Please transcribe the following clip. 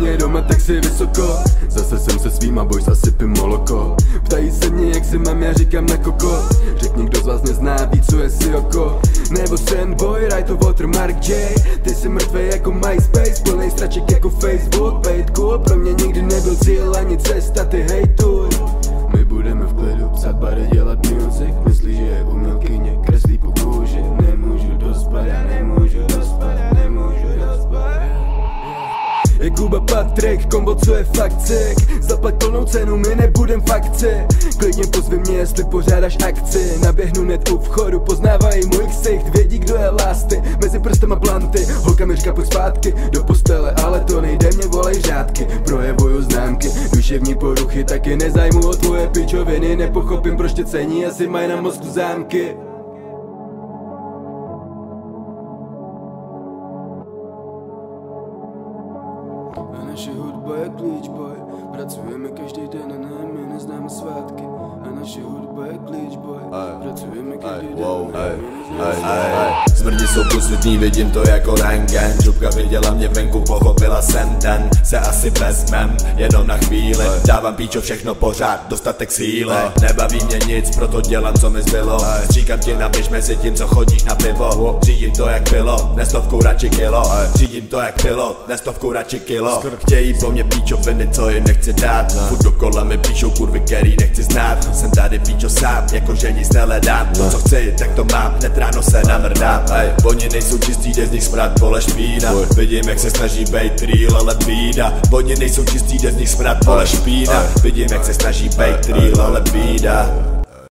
mě doma, tak si vysoko. Zase jsem se svýma boys a sypím moloko. Ptají se mě, jak se mám, já říkám na koko. Řekni, kdo z vás nezná, ví, co je si oko. Nebo Sandboy, Right to Watermark J. Ty jsi mrtvej jako MySpace, plnej straček jako Facebook. Pejt cool, pro mě nikdy nebyl cíl ani cesta, ty hejtuj. My budeme v klidu psát bary, dělat music. Myslí, že je umělkyně, kreslí po kůži. Nemůžu dospat, já nemůžu dospat, nemůžu dospat. Je Kuba Patrik, kombo, co je fakt sick. Zaplať plnou cenu, my nebudem fakci. Klidně pozvi mě, jestli pořádáš akci. Naběhnu hned u vchodu, poznávají můj ksicht. Vědí, kdo je lasty, mezi prstem a planty. Holka mi říká, pojď zpátky do postele, ale to nejde, mě volej řádky. Projevuju známky, duševní poruchy, taky nezajmu o tvoje pičoviny. Nepochopím, proč tě cení, asi mají na mozku zámky. A naše hudba je klíč, boy. Pracujeme každý den a ne, my neznáme svátky. A naše hudba je klíč, boy. Pracujeme každý den a ne, my neznáme svátky. Smrti jsou posvětný, vidím to jako rengen. Žubka viděla mě venku, pochopila jsem ten. Se asi vezmem, jenom na chvíli. Dávám píčo, všechno pořád, dostatek síly. Nebaví mě nic, proto dělám, co mi zbylo. Říkám ti, napiš mezi tím, co chodíš na pivo. Řídím to jak bylo, nestovku radši kilo. Řídím to jak bylo, nestovku radši kilo. Chtějí po mně píčoviny, co jim nechci dát. Furt dokola mi píšou kurvy, který nechci znát. Jsem tady píčo sám, jakože nic nehledám. To, co chci, tak to mám, hned ráno se namrdám. Oni nejsou čistý, jde z nich smrad, vole špína. Vidím, jak se snaží bejt real, ale bída. Oni nejsou čistý, jde z nich smrad, vole špína. Vidím, jak se snaží bejt real, ale bída.